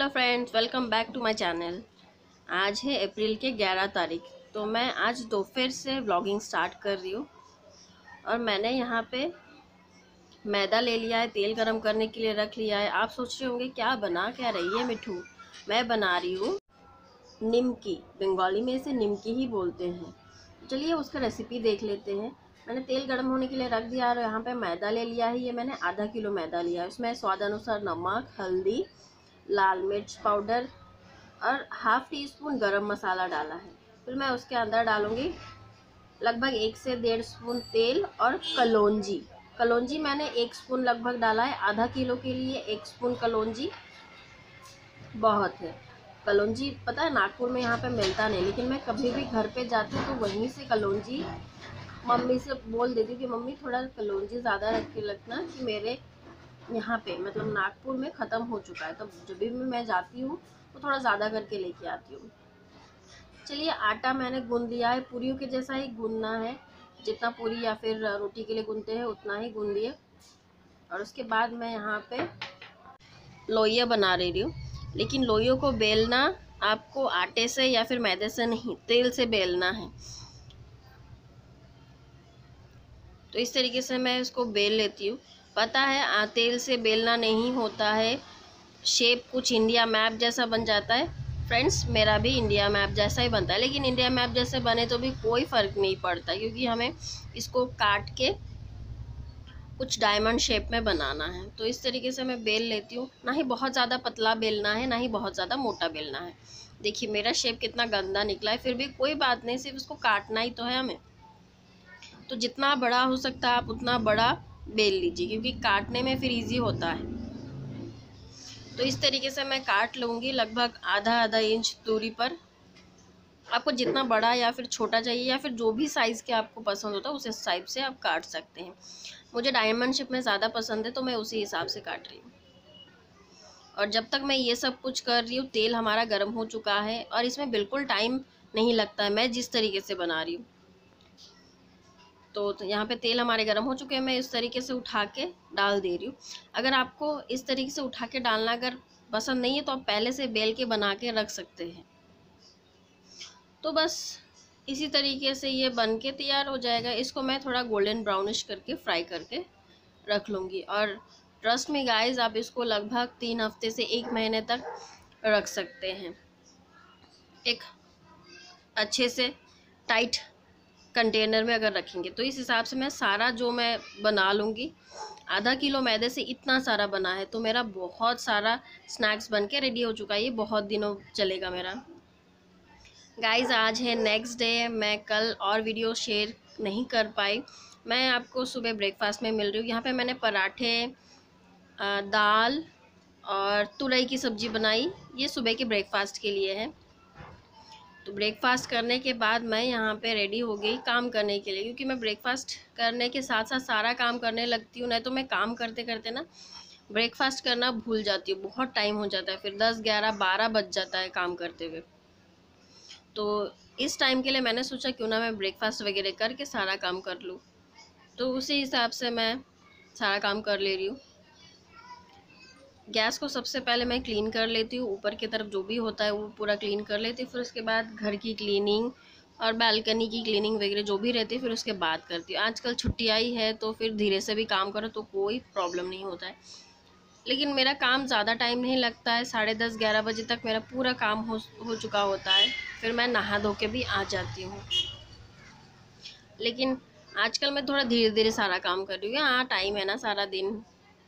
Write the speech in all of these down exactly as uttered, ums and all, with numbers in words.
Hello friends, welcome back to my channel. आज है अप्रैल के ग्यारह तारीख। तो मैं आज दोपहर से व्लॉगिंग स्टार्ट कर रही हूँ। और मैंने यहाँ पे मैदा ले लिया है, तेल गरम करने के लिए रख लिया है। आप सोच रहे होंगे क्या बना क्या रही है मिठू। मैं बना रही हूँ निमकी। बंगाली में इसे निमकी ही बोलते हैं। चलिए उसका रेसिपी देख लेते हैं। मैंने तेल गर्म होने के लिए रख दिया और यहाँ पे मैदा ले लिया है। ये मैंने आधा किलो मैदा लिया है। उसमें स्वाद अनुसार नमक, हल्दी, लाल मिर्च पाउडर और हाफ टी स्पून गरम मसाला डाला है। फिर मैं उसके अंदर डालूंगी लगभग एक से डेढ़ स्पून तेल और कलौंजी। कलौंजी मैंने एक स्पून लगभग डाला है। आधा किलो के लिए एक स्पून कलौंजी बहुत है। कलौंजी पता है नागपुर में यहाँ पे मिलता नहीं, लेकिन मैं कभी भी घर पे जाती हूँ तो वहीं से कलौंजी मम्मी से बोल देती हूँ कि मम्मी थोड़ा कलौंजी ज़्यादा रख के रखना कि मेरे यहाँ पे मतलब नागपुर में ख़त्म हो चुका है। तो जब भी मैं जाती हूँ तो थोड़ा ज़्यादा करके लेके आती हूँ। चलिए आटा मैंने गूंद लिया है। पूरियों के जैसा ही गूंदना है, जितना पूरी या फिर रोटी के लिए गूंदते हैं उतना ही गूंद लिए। और उसके बाद मैं यहाँ पे लोइयाँ बना रही हूँ। लेकिन लोइयों को बेलना आपको आटे से या फिर मैदे से नहीं, तेल से बेलना है। तो इस तरीके से मैं इसको बेल लेती हूँ। पता है तेल से बेलना नहीं होता है, शेप कुछ इंडिया मैप जैसा बन जाता है। फ्रेंड्स, मेरा भी इंडिया मैप जैसा ही बनता है, लेकिन इंडिया मैप जैसे बने तो भी कोई फ़र्क नहीं पड़ता, क्योंकि हमें इसको काट के कुछ डायमंड शेप में बनाना है। तो इस तरीके से मैं बेल लेती हूँ। ना ही बहुत ज़्यादा पतला बेलना है, ना ही बहुत ज़्यादा मोटा बेलना है। देखिए मेरा शेप कितना गंदा निकला है, फिर भी कोई बात नहीं, सिर्फ इसको काटना ही तो है हमें। तो जितना बड़ा हो सकता है आप उतना बड़ा बेल लीजिए, क्योंकि काटने में फिर ईजी होता है। तो इस तरीके से मैं काट लूँगी लगभग आधा आधा इंच दूरी पर। आपको जितना बड़ा या फिर छोटा चाहिए या फिर जो भी साइज़ के आपको पसंद होता है उस हिसाब से आप काट सकते हैं। मुझे डायमंड शेप में ज़्यादा पसंद है तो मैं उसी हिसाब से काट रही हूँ। और जब तक मैं ये सब कुछ कर रही हूँ तेल हमारा गर्म हो चुका है और इसमें बिल्कुल टाइम नहीं लगता है, मैं जिस तरीके से बना रही हूँ। तो यहाँ पे तेल हमारे गर्म हो चुके हैं। मैं इस तरीके से उठा के डाल दे रही हूँ। अगर आपको इस तरीके से उठा के डालना अगर पसंद नहीं है तो आप पहले से बेल के बना के रख सकते हैं। तो बस इसी तरीके से ये बन के तैयार हो जाएगा। इसको मैं थोड़ा गोल्डन ब्राउनिश करके फ्राई करके रख लूँगी। और ट्रस्ट में गाइस, आप इसको लगभग तीन हफ्ते से एक महीने तक रख सकते हैं, एक अच्छे से टाइट कंटेनर में अगर रखेंगे तो। इस हिसाब से मैं सारा जो मैं बना लूँगी। आधा किलो मैदे से इतना सारा बना है तो मेरा बहुत सारा स्नैक्स बन के रेडी हो चुका है। ये बहुत दिनों चलेगा मेरा। गाइस आज है नेक्स्ट डे, मैं कल और वीडियो शेयर नहीं कर पाई। मैं आपको सुबह ब्रेकफास्ट में मिल रही हूँ। यहाँ पे मैंने पराठे, दाल और तुरई की सब्ज़ी बनाई। ये सुबह के ब्रेकफास्ट के लिए है। तो ब्रेकफास्ट करने के बाद मैं यहाँ पे रेडी हो गई काम करने के लिए, क्योंकि मैं ब्रेकफास्ट करने के साथ साथ सारा काम करने लगती हूँ। नहीं तो मैं काम करते करते ना ब्रेकफास्ट करना भूल जाती हूँ। बहुत टाइम हो जाता है, फिर दस ग्यारह बारह बज जाता है काम करते हुए। तो इस टाइम के लिए मैंने सोचा क्यों ना मैं ब्रेकफास्ट वगैरह करके सारा काम कर लूँ। तो उसी हिसाब से मैं सारा काम कर ले रही हूँ। गैस को सबसे पहले मैं क्लीन कर लेती हूँ, ऊपर की तरफ जो भी होता है वो पूरा क्लीन कर लेती हूँ। फिर उसके बाद घर की क्लीनिंग और बालकनी की क्लीनिंग वगैरह जो भी रहती है फिर उसके बाद करती हूँ। आजकल छुट्टी आई है तो फिर धीरे से भी काम करो तो कोई प्रॉब्लम नहीं होता है। लेकिन मेरा काम ज़्यादा टाइम नहीं लगता है, साढ़े दस ग्यारह बजे तक मेरा पूरा काम हो हो चुका होता है। फिर मैं नहा धो के भी आ जाती हूँ। लेकिन आजकल मैं थोड़ा धीरे धीरे सारा काम कर रही हूँ। हाँ टाइम है ना सारा दिन।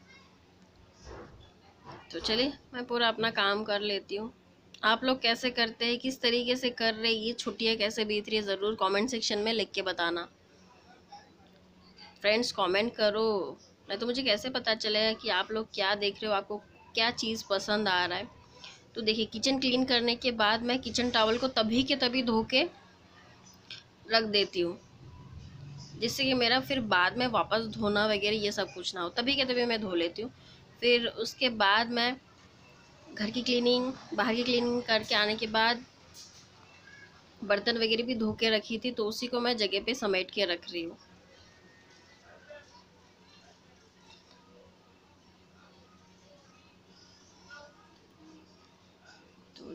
तो चलिए मैं पूरा अपना काम कर लेती हूँ। आप लोग कैसे करते हैं, किस तरीके से कर रहे हैं, ये छुट्टियाँ कैसे बीत रही है, ज़रूर कमेंट सेक्शन में लिख के बताना। फ्रेंड्स कमेंट करो, नहीं तो मुझे कैसे पता चलेगा कि आप लोग क्या देख रहे हो, आपको क्या चीज़ पसंद आ रहा है। तो देखिए किचन क्लीन करने के बाद मैं किचन टॉवल को तभी के तभी धो के रख देती हूँ, जिससे कि मेरा फिर बाद में वापस धोना वगैरह ये सब कुछ ना हो। तभी के तभी मैं धो लेती हूँ। फिर उसके बाद मैं घर की क्लीनिंग, बाहर की क्लीनिंग करके आने के बाद बर्तन वगैरह भी धो के रखी थी तो उसी को मैं जगह पे समेट के रख रही हूँ।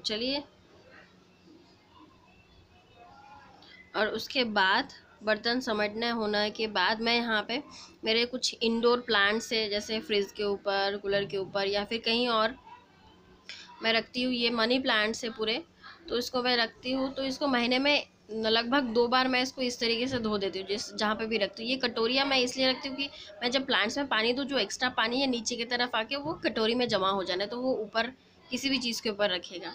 चलिए, और उसके बाद बर्तन समेटने होने के बाद मैं यहाँ पे मेरे कुछ इंडोर प्लांट्स है, जैसे फ्रिज के ऊपर, कूलर के ऊपर, या फिर कहीं और मैं रखती हूँ। ये मनी प्लांट्स है पूरे, तो इसको मैं रखती हूँ। तो इसको महीने में लगभग दो बार मैं इसको इस तरीके से धो देती हूँ, जिस जहाँ पे भी रखती हूँ। ये कटोरियाँ मैं इसलिए रखती हूँ कि मैं जब प्लांट्स में पानी दूँ, जो एक्स्ट्रा पानी है नीचे की तरफ आके वो कटोरी में जमा हो जाना, तो वो ऊपर किसी भी चीज़ के ऊपर रखेगा।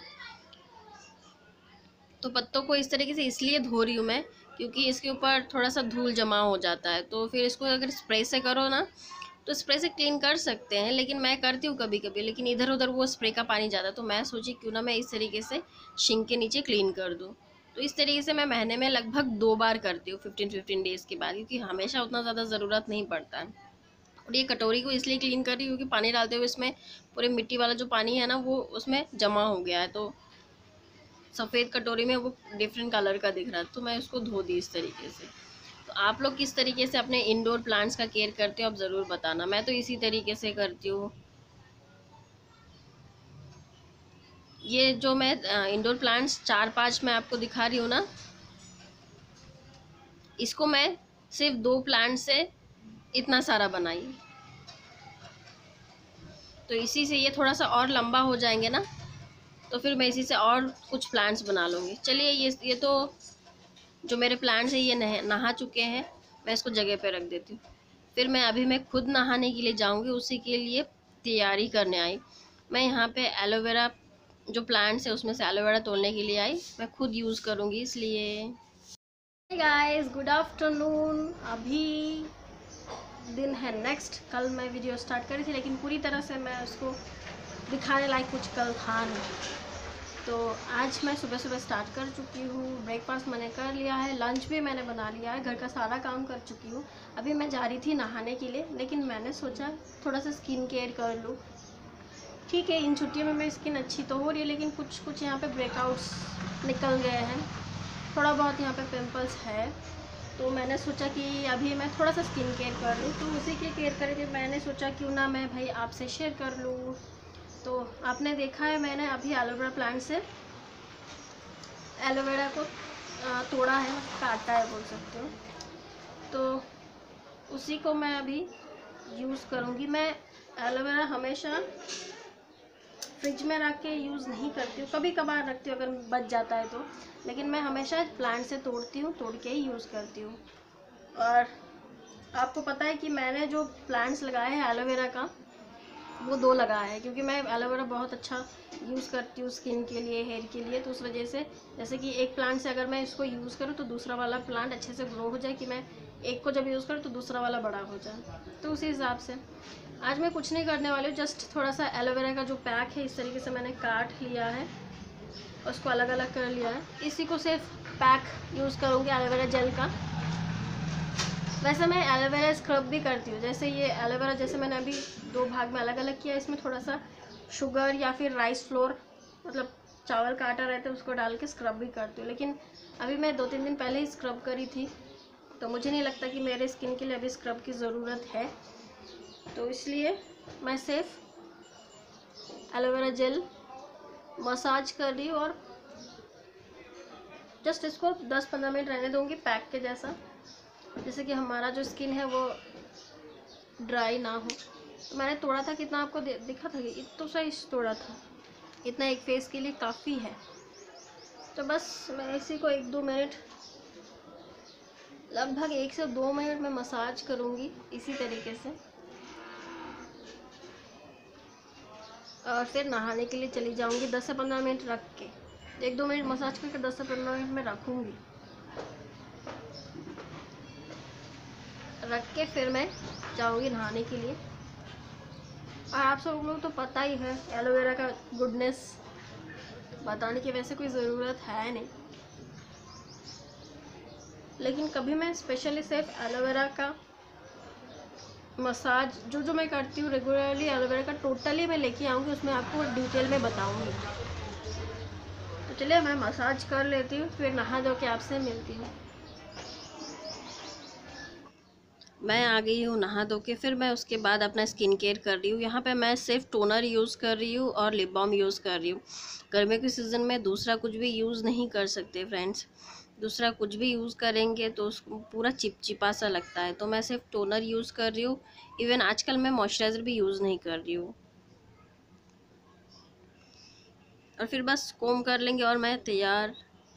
तो पत्तों को इस तरीके से इसलिए धो रही हूँ मैं, क्योंकि इसके ऊपर थोड़ा सा धूल जमा हो जाता है। तो फिर इसको अगर स्प्रे से करो ना, तो स्प्रे से क्लीन कर सकते हैं, लेकिन मैं करती हूँ कभी कभी, लेकिन इधर उधर वो स्प्रे का पानी ज़्यादा, तो मैं सोची क्यों ना मैं इस तरीके से सिंक के नीचे क्लीन कर दूँ। तो इस तरीके से मैं महीने में लगभग दो बार करती हूँ, फिफ्टीन फिफ्टीन डेज़ के बाद, क्योंकि हमेशा उतना ज़्यादा ज़रूरत नहीं पड़ता है। और ये कटोरी को इसलिए क्लीन कर रही हूँ क्योंकि पानी डालते हुए इसमें पूरे मिट्टी वाला जो पानी है ना, वो उसमें जमा हो गया है। तो सफ़ेद कटोरी में वो डिफरेंट कलर का दिख रहा है, तो मैं उसको धो दी इस तरीके से। तो आप लोग किस तरीके से अपने इंडोर प्लांट्स का केयर करते हो, आप ज़रूर बताना। मैं तो इसी तरीके से करती हूँ। ये जो मैं इंडोर प्लांट्स चार पांच मैं आपको दिखा रही हूँ ना, इसको मैं सिर्फ दो प्लांट से इतना सारा बनाई। तो इसी से ये थोड़ा सा और लंबा हो जाएंगे ना, तो फिर मैं इसी से और कुछ प्लांट्स बना लूँगी। चलिए, ये ये तो जो मेरे प्लांट्स हैं ये नह, नहा चुके हैं, मैं इसको जगह पे रख देती हूँ। फिर मैं अभी मैं खुद नहाने के लिए जाऊँगी, उसी के लिए तैयारी करने आई। मैं यहाँ पे एलोवेरा जो प्लांट्स है उसमें से एलोवेरा तोड़ने के लिए आई, मैं खुद यूज़ करूँगी इसलिए। Hey guys, good afternoon. अभी दिन है नेक्स्ट, कल मैं वीडियो स्टार्ट करी थी, लेकिन पूरी तरह से मैं उसको दिखाने लायक कुछ कल था नहीं। तो आज मैं सुबह सुबह स्टार्ट कर चुकी हूँ। ब्रेकफास्ट मैंने कर लिया है, लंच भी मैंने बना लिया है, घर का सारा काम कर चुकी हूँ। अभी मैं जा रही थी नहाने के लिए, लेकिन मैंने सोचा थोड़ा सा स्किन केयर कर लूँ। ठीक है, इन छुट्टियों में मेरी स्किन अच्छी तो हो रही है, लेकिन कुछ कुछ यहाँ पे ब्रेकआउट्स निकल गए हैं, थोड़ा बहुत यहाँ पे पिंपल्स है। तो मैंने सोचा कि अभी मैं थोड़ा सा स्किन केयर कर लूँ, तो उसी के केयर करके मैंने सोचा क्यों ना मैं भाई आपसे शेयर कर लूँ। तो आपने देखा है मैंने अभी एलोवेरा प्लांट से एलोवेरा को तोड़ा है, काटा है बोल सकते हो। तो उसी को मैं अभी यूज़ करूँगी। मैं एलोवेरा हमेशा फ्रिज में रख के यूज़ नहीं करती हूँ, कभी कभार रखती हूँ अगर बच जाता है तो, लेकिन मैं हमेशा प्लांट से तोड़ती हूँ, तोड़ के ही यूज़ करती हूँ। और आपको पता है कि मैंने जो प्लांट्स लगाए हैं एलोवेरा का, वो दो लगाया है, क्योंकि मैं एलोवेरा बहुत अच्छा यूज़ करती हूँ स्किन के लिए, हेयर के लिए। तो उस वजह से जैसे कि एक प्लांट से अगर मैं इसको यूज़ करूँ तो दूसरा वाला प्लांट अच्छे से ग्रो हो जाए, कि मैं एक को जब यूज़ करूँ तो दूसरा वाला बड़ा हो जाए। तो उसी हिसाब से आज मैं कुछ नहीं करने वाली हूँ, जस्ट थोड़ा सा एलोवेरा का जो पैक है इस तरीके से मैंने काट लिया है, उसको अलग अलग कर लिया है। इसी को सिर्फ पैक यूज़ करूँगी एलोवेरा जेल का। वैसे मैं एलोवेरा स्क्रब भी करती हूँ, जैसे ये एलोवेरा जैसे मैंने अभी दो भाग में अलग अलग किया, इसमें थोड़ा सा शुगर या फिर राइस फ्लोर, मतलब चावल का आटा रहता है, उसको डाल के स्क्रब भी करती हूँ। लेकिन अभी मैं दो तीन दिन पहले ही स्क्रब करी थी, तो मुझे नहीं लगता कि मेरे स्किन के लिए अभी स्क्रब की ज़रूरत है। तो इसलिए मैं सिर्फ एलोवेरा जेल मसाज कर रही हूँ और जस्ट इसको दस पंद्रह मिनट रहने दूँगी पैक के जैसा, जैसे कि हमारा जो स्किन है वो ड्राई ना हो। तो मैंने तोड़ा था, कितना आपको दिखा था कि इतना सही तोड़ा था, इतना एक फेस के लिए काफ़ी है। तो बस मैं इसी को एक दो मिनट, लगभग एक से दो मिनट में मसाज करूँगी इसी तरीके से, और फिर नहाने के लिए चली जाऊँगी। दस से पंद्रह मिनट रख के, एक दो मिनट मसाज करके दस से पंद्रह मिनट में रखूँगी, रख के फिर मैं जाऊँगी नहाने के लिए। और आप सब लोग तो पता ही है एलोवेरा का गुडनेस, बताने की वैसे कोई ज़रूरत है नहीं, लेकिन कभी मैं स्पेशली सिर्फ एलोवेरा का मसाज जो जो मैं करती हूँ रेगुलरली एलोवेरा का टोटली मैं लेके आऊँगी, उसमें आपको डिटेल में बताऊँगी। तो चलिए मैं मसाज कर लेती हूँ, फिर नहा धो के आपसे मिलती हूँ। मैं आ गई हूँ नहा धो के, फिर मैं उसके बाद अपना स्किन केयर कर रही हूँ। यहाँ पे मैं सिर्फ टोनर यूज़ कर रही हूँ और लिप बाम यूज़ कर रही हूँ। गर्मियों के सीज़न में दूसरा कुछ भी यूज़ नहीं कर सकते फ्रेंड्स। दूसरा कुछ भी यूज़ करेंगे तो उसको पूरा चिपचिपा सा लगता है, तो मैं सिर्फ टोनर यूज़ कर रही हूँ। इवन आजकल मैं मॉइस्चराइज़र भी यूज़ नहीं कर रही हूँ। और फिर बस कोम कर लेंगे और मैं तैयार।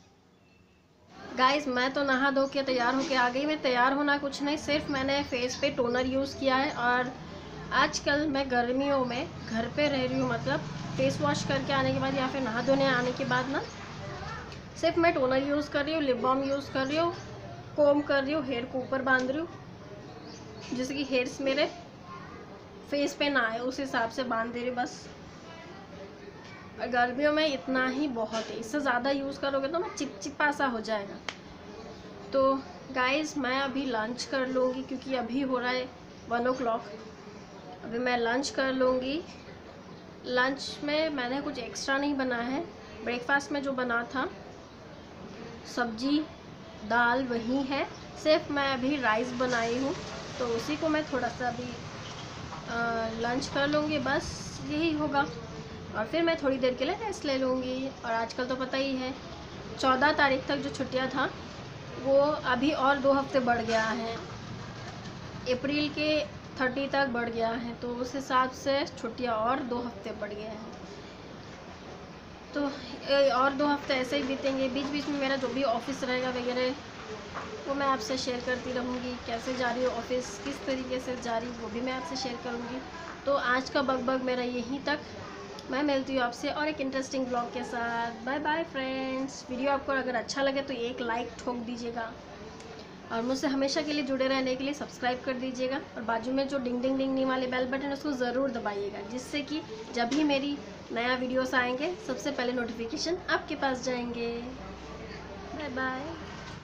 गाइस मैं तो नहा धो के तैयार होके आ गई। मैं तैयार होना कुछ नहीं, सिर्फ मैंने फेस पे टोनर यूज़ किया है। और आजकल मैं गर्मियों में घर पे रह रही हूँ, मतलब फेस वॉश करके आने के बाद या फिर नहा धोने आने के बाद ना सिर्फ मैं टोनर यूज़ कर रही हूँ, लिप बाम यूज़ कर रही हूँ, कोम कर रही हूँ, हेयर को ऊपर बांध रही हूँ जिससे कि हेयर्स मेरे फेस पे ना आए, उस हिसाब से बांध दे रही हूँ बस। और गर्मियों में इतना ही बहुत है, इससे ज़्यादा यूज़ करोगे तो मैं चिपचिपा सा हो जाएगा। तो गाइस मैं अभी लंच कर लूँगी क्योंकि अभी हो रहा है वन ओ क्लॉक। अभी मैं लंच कर लूँगी। लंच में मैंने कुछ एक्स्ट्रा नहीं बना है। ब्रेकफास्ट में जो बना था सब्जी दाल वही है, सिर्फ मैं अभी राइस बनाई हूँ तो उसी को मैं थोड़ा सा अभी लंच कर लूँगी, बस यही होगा। और फिर मैं थोड़ी देर के लिए रेस्ट ले लूँगी। और आजकल तो पता ही है चौदह तारीख तक जो छुट्टियाँ था वो अभी और दो हफ्ते बढ़ गया है, अप्रैल के थर्टी तक बढ़ गया है, तो उस हिसाब से छुट्टियाँ और दो हफ्ते बढ़ गए हैं। तो और दो हफ्ते ऐसे ही बीतेंगे। बीच बीच में मेरा जो भी ऑफिस रहेगा वगैरह वो मैं आपसे शेयर करती रहूँगी, कैसे जा रही हूँ ऑफिस, किस तरीके से जा रही हूँ वो भी मैं आपसे शेयर करूँगी। तो आज का बग-बग मेरा यहीं तक। मैं मिलती हूँ आपसे और एक इंटरेस्टिंग ब्लॉग के साथ। Bye bye friends. वीडियो आपको अगर अच्छा लगे तो एक लाइक ठोक दीजिएगा और मुझसे हमेशा के लिए जुड़े रहने के लिए सब्सक्राइब कर दीजिएगा। और बाजू में जो डिंग डिंग डिंग डिंग वाले बेल बटन है उसको ज़रूर दबाइएगा, जिससे कि जब भी मेरी नया वीडियोस आएंगे सबसे पहले नोटिफिकेशन आपके पास जाएंगे। Bye bye.